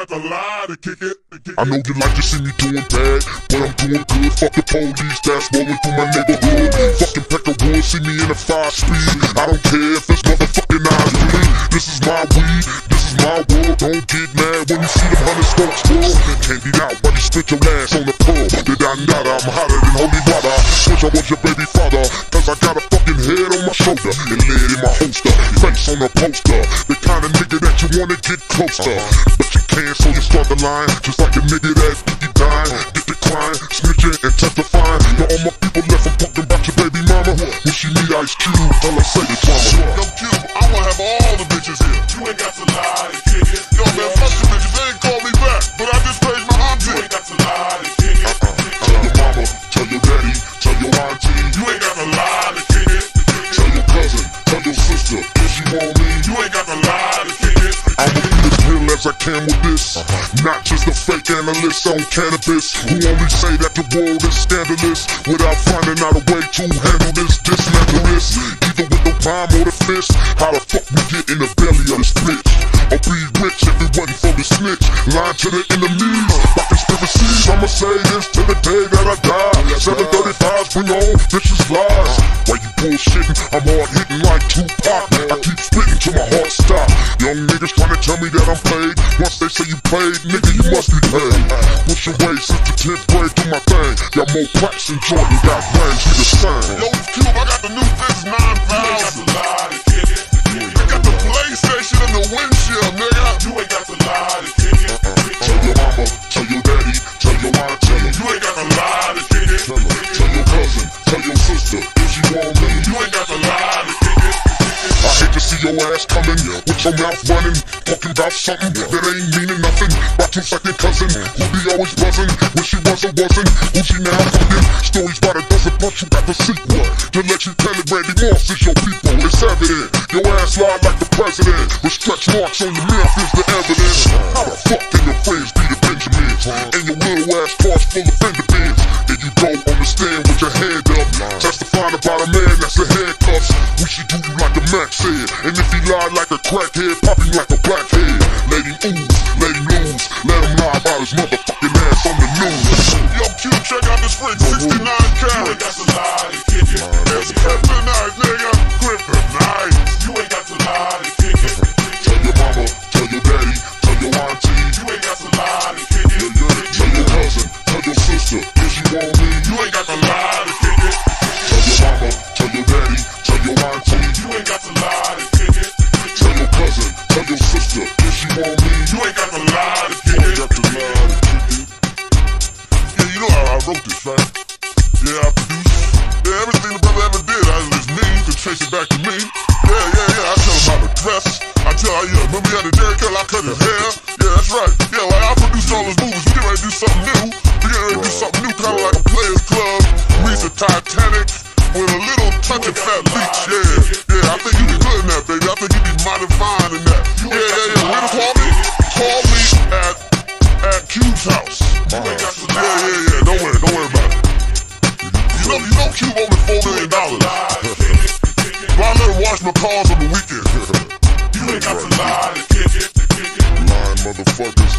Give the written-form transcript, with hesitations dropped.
got to lie to kick it. I know you like to see me doing bad, but I'm doing good. Fuck the police that's rolling through my neighborhood. Fucking Peckerwood, see me in a 5-speed. I don't care if it's motherfucking eyes bleed. This is my weed, this is my world. Don't get mad when you see them 100 spokes full. Can't beat out when you spit your ass on the pole. I'm hotter than holy water. Wish I was your baby father, cause I got a fucking head on my shoulder and lead in my holster, face on a poster. The kind of nigga that you wanna get close to, but you can't, so you start the line. Just like a nigga that you dying, get declined, snitching and testifying. Now all my people left from talking about your baby mama. When she meet Ice Cube, all I say is drama. Yo, Cube, I wanna have all the bitches here. You ain't got to lie to kick it. Yo, man, fuck the bitches, they ain't call me back, but I just paid my auntie. You ain't got to lie to kick it. Tell your mama, tell your daddy, tell your auntie. You ain't got to lie to kick it. Tell your cousin, tell your sister, if she want me. You ain't got to lie to kick it. I'ma be as real as I can with this. Not just a fake analyst on cannabis who only say that the world is scandalous without finding out a way to handle this. Dismantle this, either with the palm or the fist. How the fuck we get in the belly of this bitch? Or be rich if it wasn't for the snitch. Lying to the enemies by conspiracies. I'ma say this till the day that I die. 735s bring on bitches lies. Why you bullshitting? I'm hard hitting like Tupac. I keep spitting till my heart stop. Young niggas trying to tell me that I'm played. Once they say you played, nigga, you must be paid. Push away since the 10th grade through my thing. Got more cracks than Jordan, got brains, we the same. Yo, Cube, I got the new Fizz 9000. I got the PlayStation in the windshield, nigga. You ain't got to lie to kick it. Tell your mama, tell your daddy, tell your auntie. You ain't got to lie to kick it. Tell your cousin, tell your sister, if she want me. You ain't got to lie to kick it. I hate to see your ass coming with your mouth running, talking about something that ain't meaning nothing. My 2-second cousin, who be always buzzing when she wasn't, who she now fucking. Stories about a dozen, but you got the sequel. To let you tell it, Randy Moss is your people. It's evident, your ass lied like the president, with stretch marks on your mouth is the evidence. How the fuck can your friends be the Benjamins, and your little ass car's full of fender bends? And you don't understand with your hand up, testifying about a man that's in handcuffs. We should do you like the Mac said, and if he lied like a crackhead, pop him like a blackhead. Let him ooze, let him lose, let him lie about his motherfucking ass on the news. Yo, Q, check out this ring, 69 carats. You ain't got to lie to kick it. It's kryptonite, nigga, kryptonite. You ain't got to lie to kick it. Tell your mama, tell your daddy, tell your auntie. You ain't got to lie to kick it. Tell your cousin, tell your sister, if she want me. You ain't got to lie to kick it. Tell your mama, tell your daddy, tell your auntie. You ain't got to lie to kick it. Tell your cousin, tell your sister, if she want me. You ain't got to lie to kick it. Yeah, you know how I wrote this, right? Yeah, I produced. Yeah, everything the brother ever did, it's me. You can trace it back to me. Yeah. I tell him how to dress. I tell him, yeah, remember he had a Derrick Curl, I cut his hair. Yeah, that's right. Yeah, like I produced all those movies. We get ready to do something new. We get ready to do something new, kind of like a Players Club meets a Titanic with a little touch of Fat Leach. Yeah, I think you be good in that, baby. I think you be mighty fine in that. Yeah. Where to call me? Call me at Cube's house. Yeah. Don't worry about it. You know Cube owe me $4 million. But I let him wash my cars on the weekend. You ain't got to lie to kick it. Lying motherfuckers.